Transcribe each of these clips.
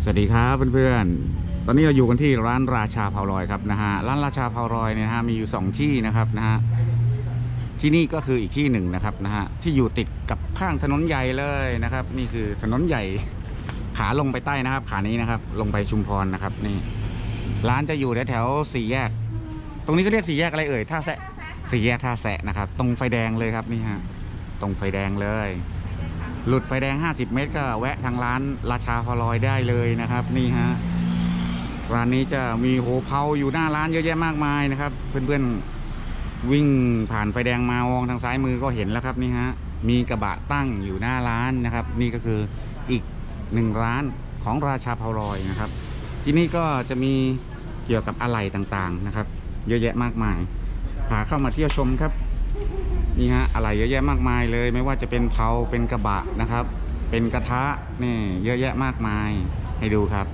สวัสดีครับเพื่อนๆตอนนี้เราอยู่กันที่ร้านราชาเผาลอยครับนะฮะร้านราชาเผาลอยเนี่ยนะฮะมีอยู่2ที่นะครับนะฮะที่นี่ก็คืออีกที่หนึ่งนะครับนะฮะที่อยู่ติดกับข้างถนนใหญ่เลยนะครับนี่คือถนนใหญ่ขาลงไปใต้นะครับขานี้นะครับลงไปชุมพรนะครับนี่ร้านจะอยู่แถวสี่แยกตรงนี้ก็เรียกสี่แยกอะไรเอ่ยท่าแซะสี่แยกท่าแซะนะครับตรงไฟแดงเลยครับนี่ฮะตรงไฟแดงเลยหลุดไฟแดง50 เมตรก็แวะทางร้านราชาเผาลอยได้เลยนะครับนี่ฮะร้านนี้จะมีโหเผาอยู่หน้าร้านเยอะแยะมากมายนะครับเพื่อนๆวิ่งผ่านไฟแดงมามองทางซ้ายมือก็เห็นแล้วครับนี่ฮะมีกระบะตั้งอยู่หน้าร้านนะครับนี่ก็คืออีก1ร้านของราชาเผาลอยนะครับที่นี่ก็จะมีเกี่ยวกับอะไหล่ต่างๆนะครับเยอะแยะมากมายพาเข้ามาเที่ยวชมครับนี่ฮะอะไรเยอะแยะมากมายเลยไม่ว่าจะเป็นเผาเป็นกระบะนะครับเป็นกระทะนี่เยอะแยะมากมายให้ดูครับ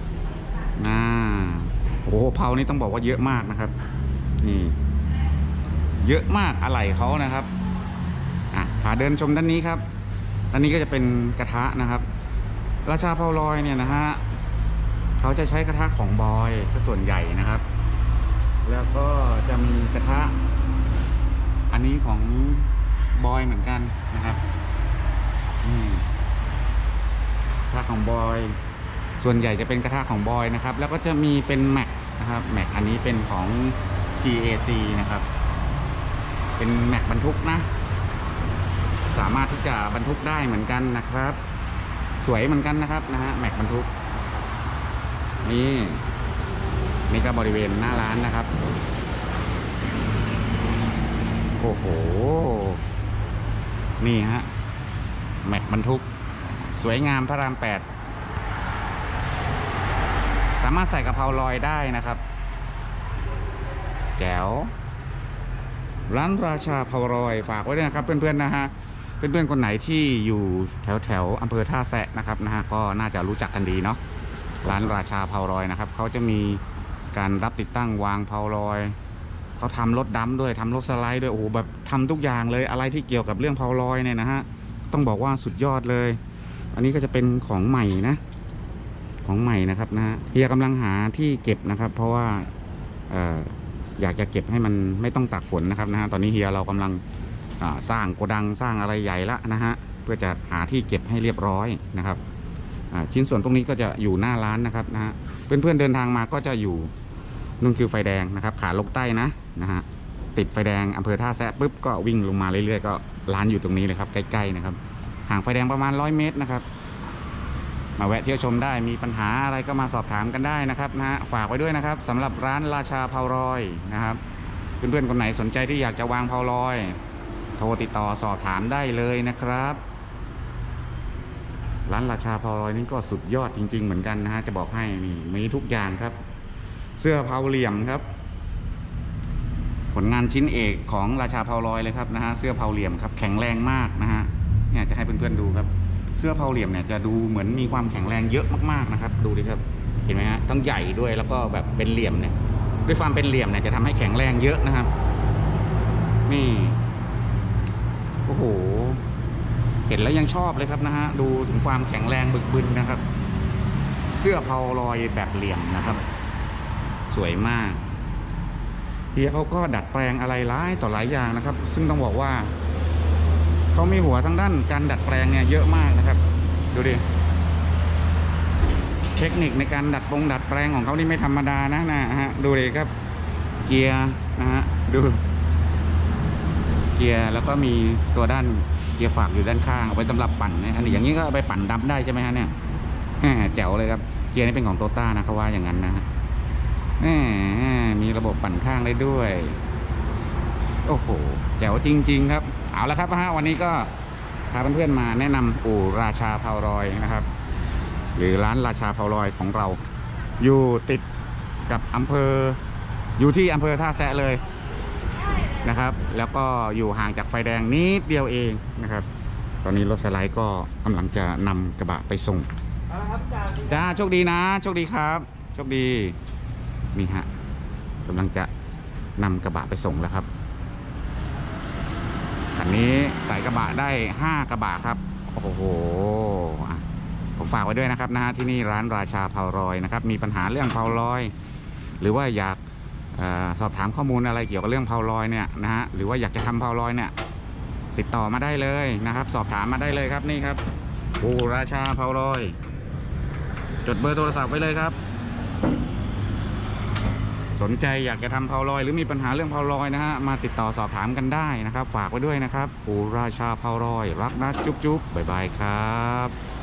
โอ้โหเผานี่ต้องบอกว่าเยอะมากนะครับนี่เยอะมากอะไรเขานะครับพาเดินชมด้านนี้ครับด้านนี้ก็จะเป็นกระทะนะครับราชาเผาลอยเนี่ยนะฮะเขาจะใช้กระทะของบอยซะส่วนใหญ่นะครับแล้วก็จะมีกระทะอันนี้ของบอยเหมือนกันนะครับกระทะของบอยส่วนใหญ่จะเป็นกระทะของบอยนะครับแล้วก็จะมีเป็นแม็กนะครับแม็กอันนี้เป็นของ GAC นะครับเป็นแม็กบรรทุกนะสามารถที่จะบรรทุกได้เหมือนกันนะครับสวยเหมือนกันนะครับนะฮะแม็กบรรทุกนี่ก็บริเวณหน้าร้านนะครับโอ้โหนี่ฮะแม็กบรรทุกสวยงามพระราม 8สามารถใส่กะเพราลอยได้นะครับแจ๋วร้านราชาเผาลอยฝากไว้ด้วยนะครับเพื่อนๆนะฮะเพื่อนๆคนไหนที่อยู่แถวอำเภอท่าแซะนะครับนะฮะก็น่าจะรู้จักกันดีเนาะร้านราชาเผาลอยนะครับเขาจะมีการรับติดตั้งวางเผาลอยเขาทำรถดำด้วยทำรถสไลด์ด้วยโอ้โหแบบทำทุกอย่างเลยอะไรที่เกี่ยวกับเรื่องเผาลอยเนี่ยนะฮะต้องบอกว่าสุดยอดเลยอันนี้ก็จะเป็นของใหม่นะของใหม่นะครับนะฮะเฮียกำลังหาที่เก็บนะครับเพราะว่าอยากจะเก็บให้มันไม่ต้องตากฝนนะครับนะฮะตอนนี้เฮียเรากำลังสร้างโกดังสร้างอะไรใหญ่ละนะฮะเพื่อจะหาที่เก็บให้เรียบร้อยนะครับชิ้นส่วนตรงนี้ก็จะอยู่หน้าร้านนะครับนะฮะเพื่อนๆเดินทางมาก็จะอยู่นู่นคือไฟแดงนะครับขาลงใต้นะฮะติดไฟแดงอำเภอท่าแซะปุ๊บก็วิ่งลงมาเรื่อยๆก็ร้านอยู่ตรงนี้เลยครับใกล้ๆนะครับห่างไฟแดงประมาณ100 เมตรนะครับมาแวะเที่ยวชมได้มีปัญหาอะไรก็มาสอบถามกันได้นะครับนะฮะฝากไว้ด้วยนะครับสำหรับร้านราชาเผาลอยนะครับเพื่อนๆคนไหนสนใจที่อยากจะวางเผาลอยโทรติดต่อสอบถามได้เลยนะครับร้านราชาเผาลอยนี่ก็สุดยอดจริงๆเหมือนกันนะฮะจะบอกให้นี่มีทุกอย่างครับเสื้อเผาเหลี่ยมครับผลงานชิ้นเอกของราชาเผาลอยเลยครับนะฮะเสื้อเผาเหลี่ยมครับแข็งแรงมากนะฮะเนี่ยจะให้เพื่อนๆดูครับเสื้อเผาเหลี่ยมเนี่ยจะดูเหมือนมีความแข็งแรงเยอะมากๆนะครับดูดิครับเห็นไหมฮะทั้งใหญ่ด้วยแล้วก็แบบเป็นเหลี่ยมเนี่ยด้วยความเป็นเหลี่ยมเนี่ยจะทำให้แข็งแรงเยอะนะครับนี่โอ้โหเห็นแล้วยังชอบเลยครับนะฮะดูถึงความแข็งแรงบึกบึนนะครับเสื้อเผาลอยแบบเหลี่ยมนะครับสวยมากเฮียเขาก็ดัดแปลงอะไรหลายต่อหลายอย่างนะครับซึ่งต้องบอกว่าเขามีหัวทั้งด้านการดัดแปลงเนี่ยเยอะมากนะครับดูดิเทคนิคในการดัดแปลงของเขานี่ไม่ธรรมดานะฮะดูดิครับเกียร์นะฮะดูเกียร์แล้วก็มีตัวด้านเกียร์ฝากอยู่ด้านข้างเอาไว้สำหรับปั่นนะอันนี้อย่างนี้ก็เอาไปปั่นดับได้ใช่ไหมฮะเนี่ยแจ๋วเลยครับเกียร์นี้เป็นของโตต้านะเขาว่าอย่างนั้นนะฮะมีระบบปั่นข้างได้ด้วยโอ้โหแจ๋วจริงๆครับเอาละครับวันนี้ก็พาเพื่อนๆมาแนะนำอู่ราชาเผาลอยนะครับหรือร้านราชาเผาลอยของเราอยู่ติดกับอยู่ที่อำเภอท่าแซะเลยนะครับแล้วก็อยู่ห่างจากไฟแดงนิดเดียวเองนะครับตอนนี้รถสไลด์ก็กำลังจะนำกระบะไปส่งจ้าโชคดีนะโชคดีครับโชคดีนี่ฮะกำลังจะนำกระบะไปส่งแล้วครับคันนี้ใส่กระบะได้5 กระบะครับโอ้โหผมฝากไว้ด้วยนะครับนะฮะที่นี่ร้านราชาเผาลอยนะครับมีปัญหาเรื่องเผาลอยหรือว่าอยากสอบถามข้อมูลอะไรเกี่ยวกับเรื่องเผาลอยเนี่ยนะฮะหรือว่าอยากจะทำเผาลอยเนี่ยติดต่อมาได้เลยนะครับสอบถามมาได้เลยครับนี่ครับปู่ราชาเผาลอยจดเบอร์โทรศัพท์ไว้เลยครับสนใจอยากจะทำเผาลอยหรือมีปัญหาเรื่องเผาลอยนะฮะมาติดต่อสอบถามกันได้นะครับฝากไว้ด้วยนะครับปู่ราชาเผาลอยรักนะจุ๊บจุ๊บบ๊ายบายครับ